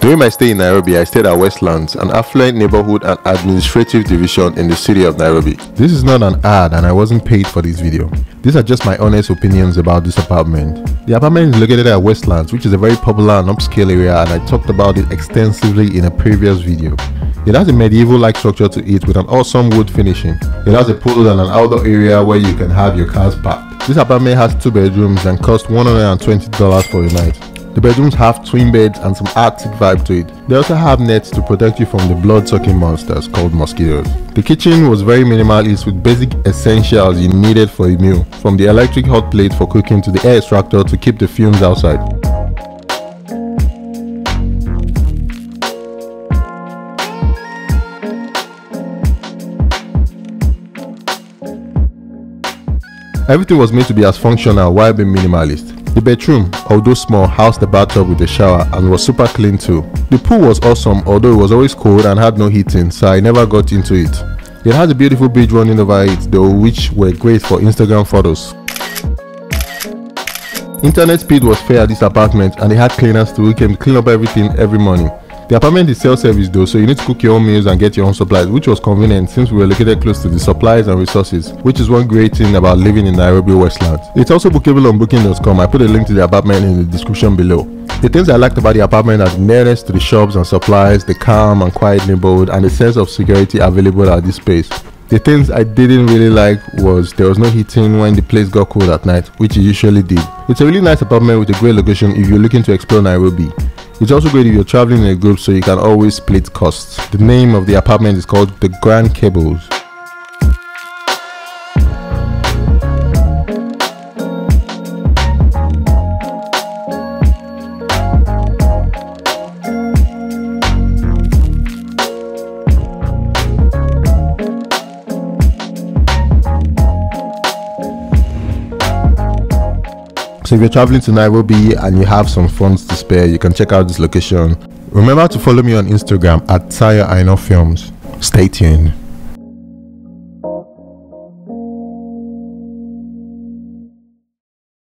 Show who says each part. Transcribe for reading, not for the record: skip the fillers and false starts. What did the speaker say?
Speaker 1: During my stay in Nairobi, I stayed at Westlands, an affluent neighborhood and administrative division in the city of Nairobi. This is not an ad and I wasn't paid for this video. These are just my honest opinions about this apartment. The apartment is located at Westlands, which is a very popular and upscale area, and I talked about it extensively in a previous video. It has a medieval-like structure to it with an awesome wood finishing. It has a pool and an outdoor area where you can have your cars parked. This apartment has 2 bedrooms and costs $120 for a night. The bedrooms have twin beds and some Arctic vibe to it. They also have nets to protect you from the blood-sucking monsters called mosquitoes. The kitchen was very minimalist with basic essentials you needed for a meal, from the electric hot plate for cooking to the air extractor to keep the fumes outside. Everything was made to be as functional while being minimalist. The bedroom, although small, housed the bathtub with a shower and was super clean too. The pool was awesome, although it was always cold and had no heating, so I never got into it. It had a beautiful bridge running over it though, which were great for Instagram photos. Internet speed was fair at this apartment and they had cleaners who came to clean up everything every morning. The apartment is self-service though, so you need to cook your own meals and get your own supplies, which was convenient since we were located close to the supplies and resources, which is one great thing about living in Nairobi Westlands. It's also bookable on booking.com. I put a link to the apartment in the description below. The things I liked about the apartment are the nearness to the shops and supplies, the calm and quiet neighborhood, and the sense of security available at this space. The things I didn't really like was there was no heating when the place got cold at night, which it usually did. It's a really nice apartment with a great location if you're looking to explore Nairobi. It's also great if you're traveling in a group, so you can always split costs. The name of the apartment is called the Grand Cables. So if you're traveling to Nairobi and you have some funds to spare, you can check out this location. Remember to follow me on Instagram at Films. Stay tuned.